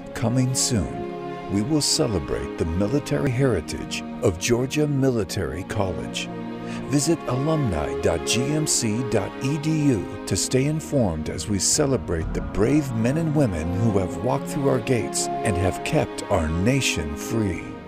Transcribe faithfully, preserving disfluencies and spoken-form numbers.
Coming soon, we will celebrate the military heritage of Georgia Military College. Visit alumni dot G M C dot E D U to stay informed as we celebrate the brave men and women who have walked through our gates and have kept our nation free.